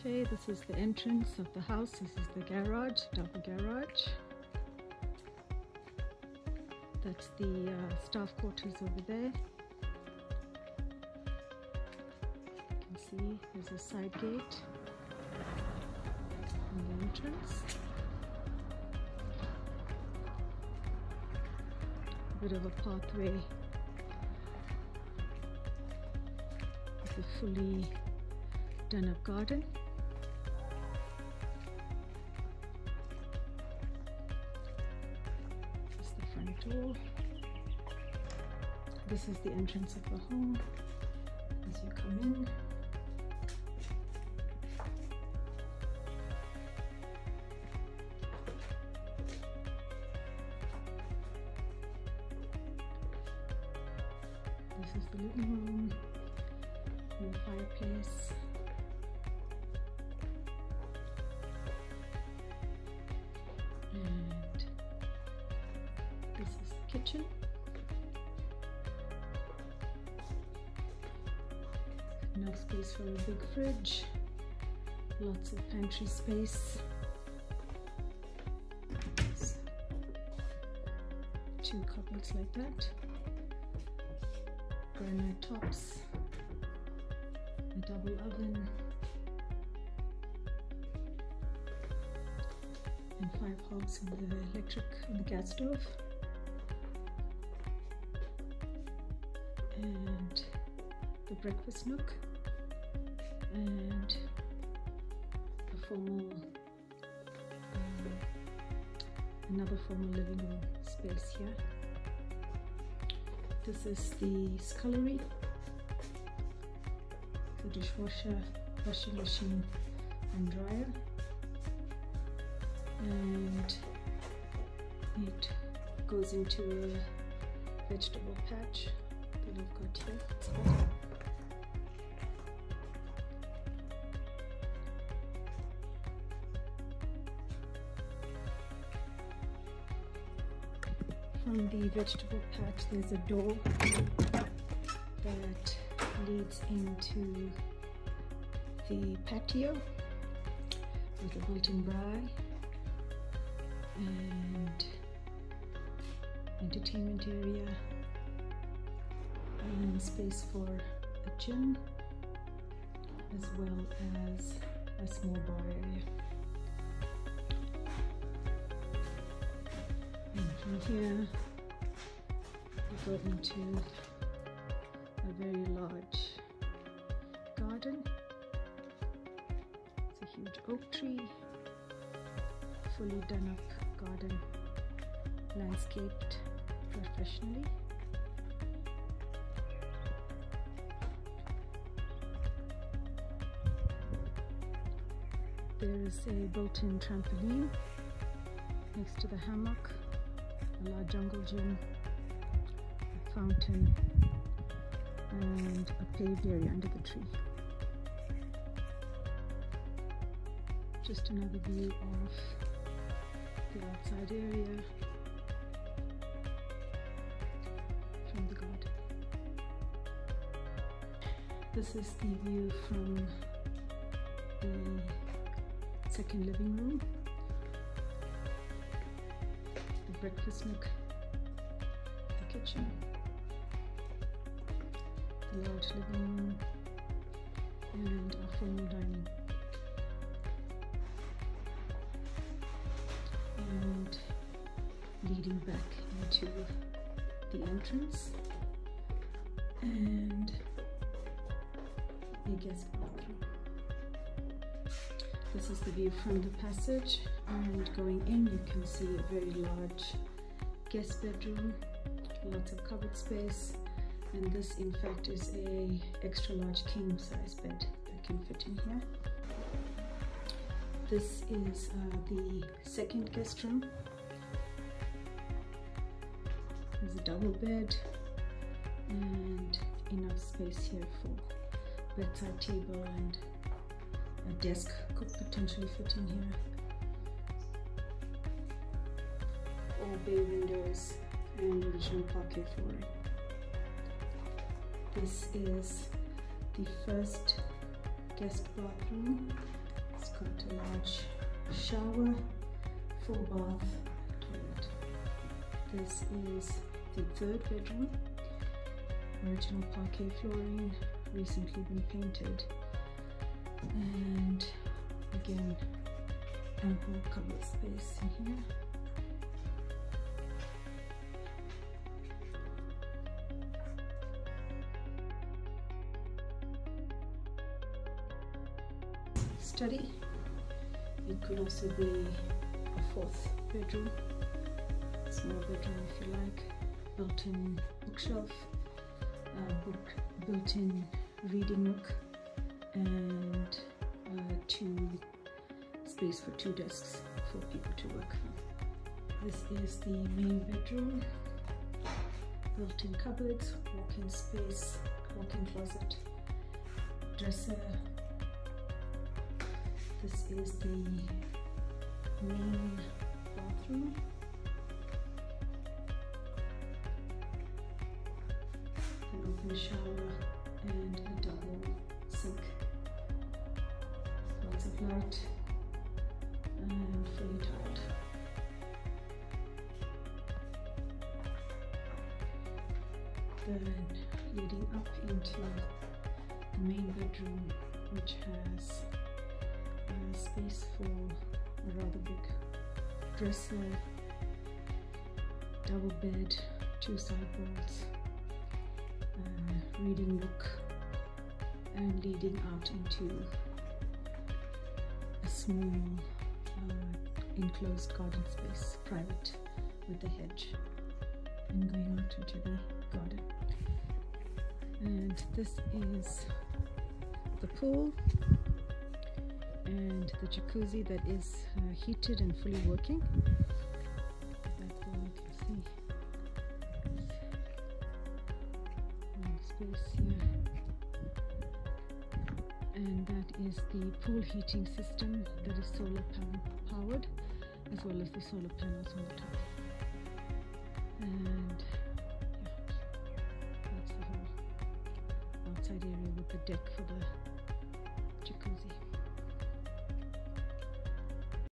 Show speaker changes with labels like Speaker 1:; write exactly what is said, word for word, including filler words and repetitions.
Speaker 1: Okay, this is the entrance of the house. This is the garage, double garage. That's the uh, staff quarters over there. You can see there's a side gate in the entrance. A bit of a pathway with a fully done up garden. This is the front door. This is the entrance of the home as you come in. This is the living room and the fireplace. And this is the kitchen. Enough space for a big fridge. Lots of pantry space. Two cupboards like that. Granite tops, a double oven, and five hobs on the electric on the gas stove, and the breakfast nook, and a formal, um, another formal living room space here. This is the scullery, the dishwasher, washing machine and dryer, and it goes into a vegetable patch that I've got here. It's hot. From the vegetable patch, there's a door that leads into the patio with a built-in braai and entertainment area and space for a gym as well as a small bar area. And from here we go into a very large garden. It's a huge oak tree, fully done up garden, landscaped professionally. There is a built-in trampoline next to the hammock, a large jungle gym, a fountain, and a paved area under the tree. Just another view of the outside area from the garden. This is the view from the second living room, the breakfast nook, the kitchen, the large living room, and our formal dining. And leading back into the entrance and a guest bathroom. This is the view from the passage, and going in you can see a very large guest bedroom, lots of cupboard space, and this in fact is a extra large king size bed that can fit in here. This is uh, the second guest room. There's a double bed and enough space here for bedside table, and a desk could potentially fit in here. All bay windows and original parquet flooring. This is the first guest bathroom got a large shower, full bath, toilet. This is the third bedroom. Original parquet flooring, recently been painted, and again ample cupboard space in here. Study. It could also be a fourth bedroom, small bedroom if you like, built-in bookshelf, uh, book, built-in reading nook, and uh, two space for two desks for people to work from. This is the main bedroom, built-in cupboards, walk-in space, walk-in closet, dresser. This is the main bathroom. An open shower and a double sink. Lots of light and fully tiled. Then leading up into the main bedroom, which has uh, space for a rather big dresser, double bed, two sideboards, uh, reading nook, and leading out into a small uh, enclosed garden space, private, with a hedge, and going out into the garden. And this is the pool and the jacuzzi that is uh, heated and fully working. That's all you can see. And space here. And that is the pool heating system that is solar panel powered, as well as the solar panels on the top. And outside area with the deck for the jacuzzi.